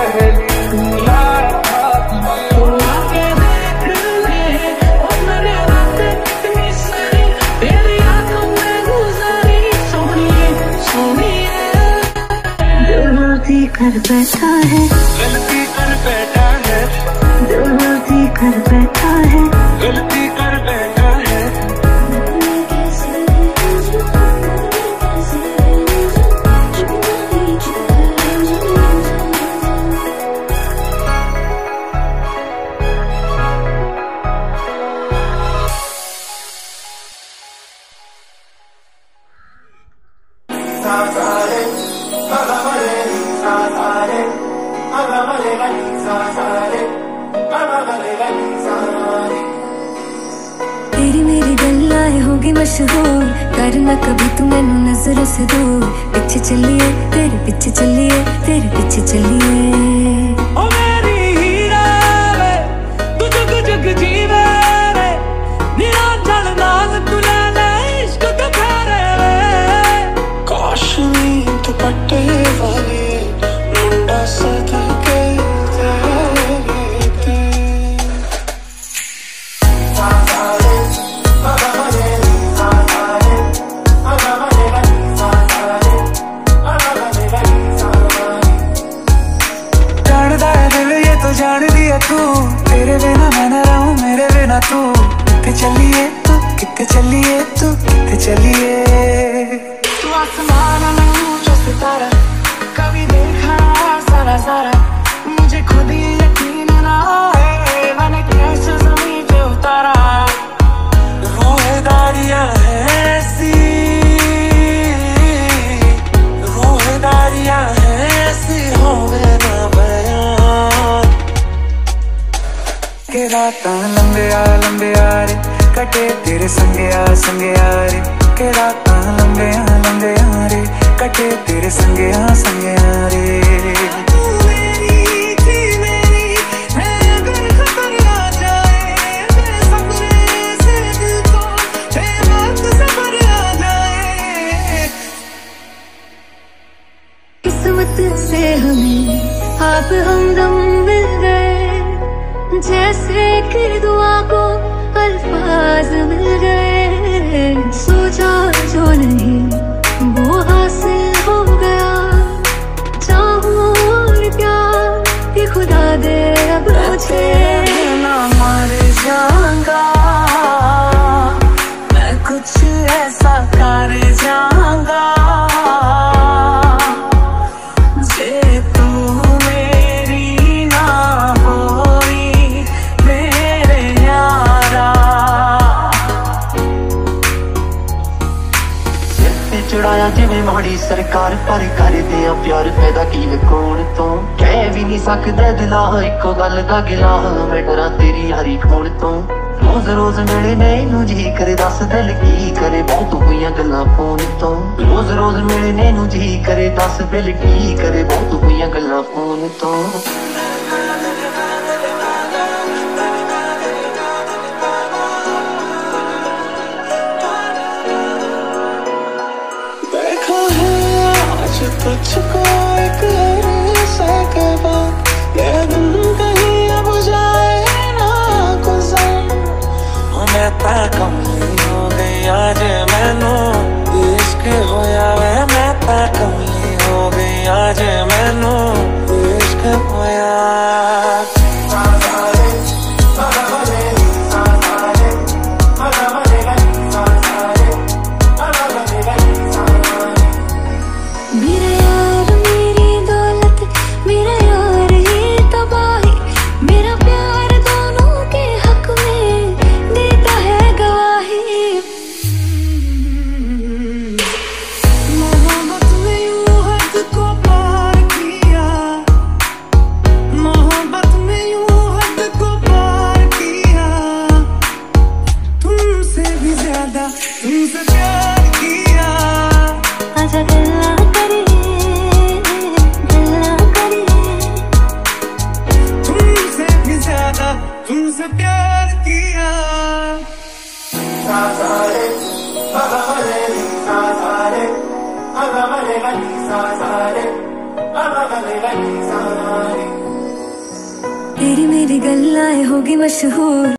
पहली मुलाकात तो आके देख ले और मैंने रातें कितनी सारी तेरी आंखों में गुजारी। सोनिए सोनिए दिल गलती कर बैठा है, गलती कर बैठा है, दिल गलती कर बैठा है, गलती कर बैठा है। तेरी मेरी गल्लाएं होगी मशहूर, करना कभी तू मैनू नजरों से दूर। पीछे चलिए तेरे पीछे चलिए, तेरे पीछे चलिए। ओ मेरी हीरा वे तू जग जग जीवे रे, निरंजन नाल तू ले ले इश्क तो फेरे वे। कश्मीर दुपट्टे वाले मुंडा सदा के जान दिया तू, तेरे बिना मैं न रहूं मेरे बिना तू। कितने चलिए तू, कितने चलिए तू, कितने चलिए। तू आसमान में ऊंचा सितारा, कभी देखा सारा सारा। मुझे खुद ही यकीन ना है मैंने कैसे जमीन पे उतारा। रोहेदारियां हैं ऐसी, रोहेदारियां हैं ऐसी होवे ना बयान। के रातां लंबे आ रे कटे तेरे संगे आ रे। के रातां लंबे आ रे कटे तेरे संगे आ रे। किस्मत से हमें आप हमदम मिल गए, जैसे कि दुआ को अल्फाज मिल गए। सोचा जो नहीं वो हासिल हो गया, चाहूं और प्यार ये खुदा दे अब मुझे। ना मर जाऊंगा मैं, कुछ ऐसा कर जाऊंगा जे तू मेरी ना होई मेरे यारा। सिर पे चढ़ाया जिवें माड़ी सरकार, पर कर दिया प्यार पैदा की कौन तो। कह भी नहीं सकदे दिला इको गल दा गिला, मैं डरा तेरी यारी खोण तो। रोज रोज मिले नैनू जी करे दस दिल की करे, बहुत हुई गल्लां फोन तो। रोज रोज मिले नैनू जी करे दस दिल की करे, बहुत हुई गल्लां फोन तो। देखा है आज तुझको एक अरसे के बाद, ये दिन कहीं अब जाए ना गुजर। मैं ता कमली हो गई आज मैनू इश्क होया वे। मैं ता कमली हो गई आज मैनू इश्क होया। मेरा यार मेरी दौलत, मेरा यार ये तबाही, मेरा प्यार दोनों के हक में देता है गवाही। मोहब्बत में यूं हद को पार किया, मोहब्बत में यूं हद को पार किया। तुमसे भी ज्यादा तुमसे प्यार किया। आजा गल्ला करिए, गल्ला करिए। तुमसे भी ज्यादा तुमसे प्यार किया। Sa sa re, तेरी मेरी गल्लाएं होगी मशहूर।